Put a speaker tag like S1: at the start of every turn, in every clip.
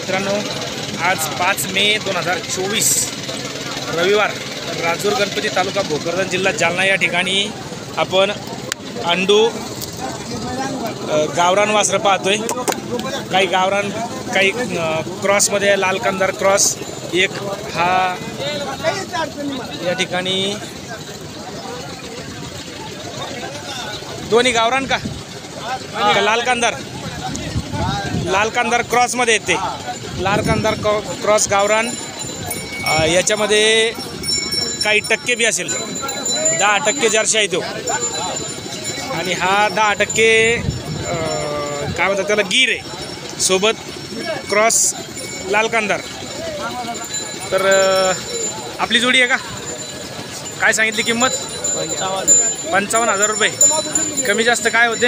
S1: मित्रांनो, आज 5 मे 2024 रविवार, राजूर गणपती तालुका भोकरदन जिल्हा जालना या ठिकाणी आपण अंडू गावरान वासरं पाहतोय। काही गावरान, काही क्रॉसमध्ये लाल कंदार क्रॉस, एक हा या ठिकाणी दोन्ही गावरान का लाल कंदार क्रॉस मध्ये येते। लाल कंदार क्रॉस गावरान, याच्यामध्ये काही टक्के बी असेल, 10% जर्सी आहे तो, आणि हा 10% काय म्हणतात त्याला, गिर आहे सोबत क्रॉस लाल कंदार। तर आपली जोडी आहे का? काय सांगितली किंमत? 55,000 रुपये। कमी जास्त काय होते?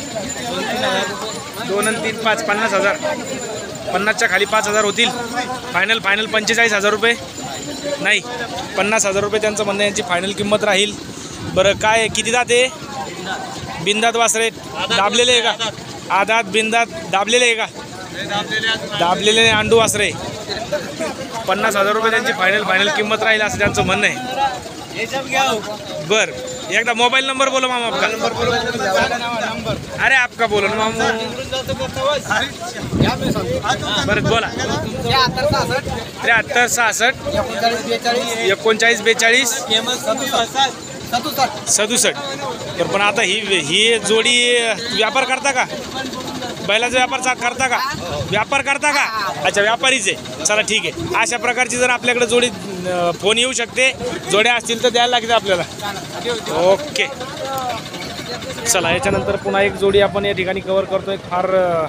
S1: 2 आणि 3 5 50,000। 50च्या खाली 5,000 होतील। फायनल 45,000 रुपये नाही, 50,000 रुपये त्यांचं म्हणणं, यांची फायनल किंमत राहील। बरं, काय किती दात आहे? बिंदात वासरे दाबलेले आहे का? आदात बिंदात दाबलेले आहे का? दाबलेले अंडू वासरे। 50,000 रुपये त्यांची फायनल किंमत राहील असं त्यांचं म्हणणं आहे। बर, एकदा मोबाइल नंबर बोलो मामा आपका। अरे आपका बोलो ना मामू। बरं बोला। 73 66 39 42 67। तर पण आता ही जोडी व्यापार करता का? बैलाचा व्यापार करता का? अच्छा, व्यापारीच आहे। चला ठीक आहे। अशा प्रकारची जर आपल्याकडे जोडी फोन येऊ शकते, जोड्या असतील तर द्यायला लागते आपल्याला। ओके, चला याच्यानंतर पुन्हा एक जोडी आपण या ठिकाणी कव्हर करतोय। फार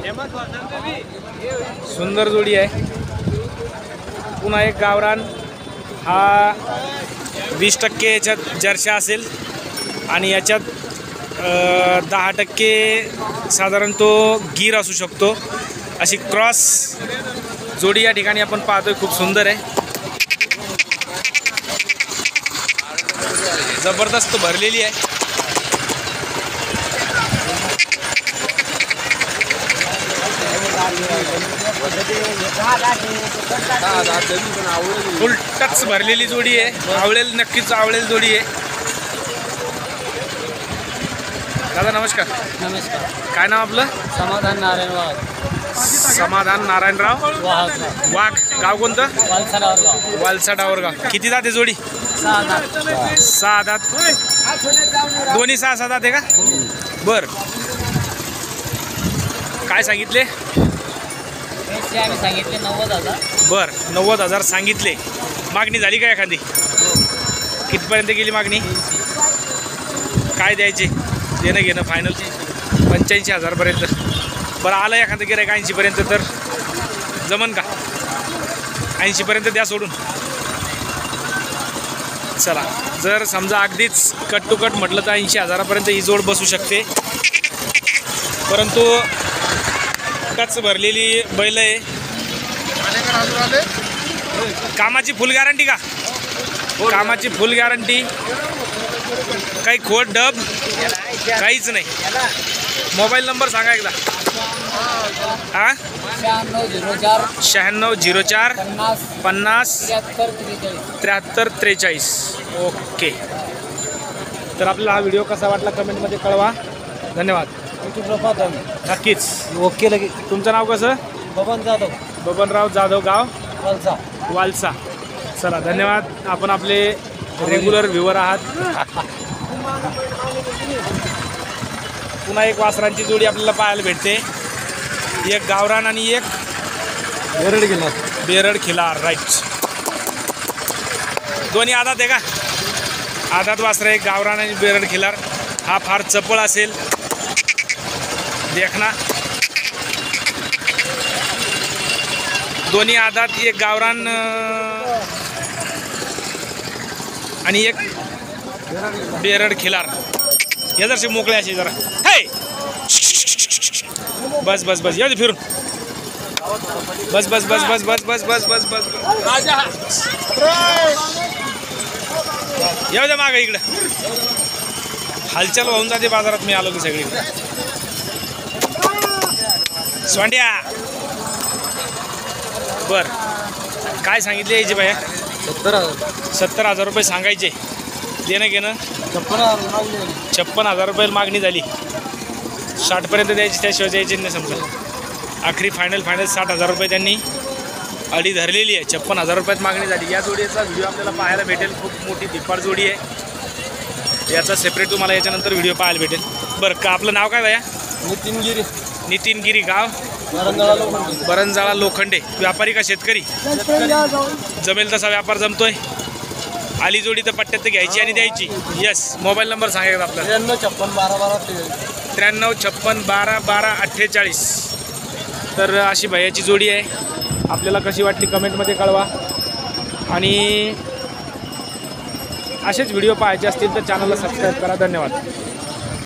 S1: सुंदर जोडी आहे। पुन्हा एक गावरान, हा 20% याच्यात जर्सी असेल आणि याच्यात 10% साधारण तो गिर असू शकतो। अशी क्रॉस जोडी या ठिकाणी आपण पाहतोय, खूप सुंदर आहे, जबरदस्त भरलेली आहे। फुल टच भरलेली जोडी आहे। आवळेल, नक्कीच आवळेल जोडी आहे। दादा नमस्कार।
S2: नमस्कार।
S1: काय नाव आपलं?
S2: समाधान नारायण वाघ।
S1: समाधान नारायणराव वाघ। गाव कोणतं? वालसा डावरगाव। किती दात आहे जोडी? 6 दात। दोन्ही 6 दात आहे का? बर, काय सांगितले?
S2: सांगितले 90,000।
S1: बर, 90,000 सांगितले। मागणी झाली का एखादी? कितपर्यंत गेली मागणी? काय द्यायचे? देणं घेणं फायनल 85,000 पर्यंत। बरं, आलं एखादं गिऱ्हाईक 80 पर्यंत तर जमन का? 80 पर्यंत द्या सोडून। चला, जर समजा अगदीच कट टू कट म्हटलं तर 80,000 पर्यंत ही जोड बसू शकते, परंतु टच भरलेली बैल आहे। कामाची फुल गॅरंटी का? कामाची फुल गॅरंटी, काही खोट डब काहीच नाही। मोबाईल नंबर सांगा एकदा। हां, 9604 50 73 43। ओके, तर आपल्याला हा व्हिडिओ कसा वाटला कमेंटमध्ये कळवा। धन्यवाद। नक्कीच। ओके, लगे तुमचं नाव कसं? बबनराव जाधव, गाव वालसा। चला धन्यवाद, आपण आपले रेग्युलर व्ह्यूवर आहात। पुन्हा एक वासरांची जोडी आपल्याला पाहायला भेटते, एक गावरान आणि एक बेरड खिलार। राईट, दोन्ही आदात आहे का? आदात वासर, एक गावरान आणि बेरड खिलार। हा फार चपळ असेल, देखना। दोन्ही आदात, एक गावरान आणि एक बेरड खिलार। या जरशी मोकळे असे जरा, हे बस बस बस, येऊ दे फिरून, बस बस बस बस बस बस बस बस बस, येऊ दे मागं इकडं। हालचाल होऊन जाते बाजारात, मी आलो की सगळी स्वांड्या। बरं, काय सांगितले यायचे बाया?
S2: 70,000.
S1: 70,000 रुपये सांगायचे. देणं घेणं 56,000 रुपये मागणी झाली. 60पर्यंत द्यायची, त्याशिवाय द्यायची नाही समजा. आखरी फायनल 60,000 रुपये त्यांनी अडी धरलेली आहे. 56,000 रुपयात मागणी झाली. या जोडीचा व्हिडिओ आपल्याला पाहायला भेटेल. खूप मोठी धिप्पाड जोडी आहे. याचा सेपरेट तुम्हाला याच्यानंतर व्हिडिओ पाहायला भेटेल. बरं, का आपलं नाव काय बाया? नितीन गिरी. गाव बरंजाळा लोखंडे. व्यापारी का शेतकरी? जमेल तसा व्यापार जमतोय. आली जोडी तर पट्ट्यात तर घ्यायची आणि द्यायची. येस, मोबाईल नंबर सांगायचा आपला? 93 56 12 12 48. तर अशी भैयाची जोडी आहे. आपल्याला कशी वाटली कमेंटमध्ये कळवा. आणि असेच व्हिडिओ पाहायचे असतील तर चॅनलला सबस्क्राईब करा. धन्यवाद.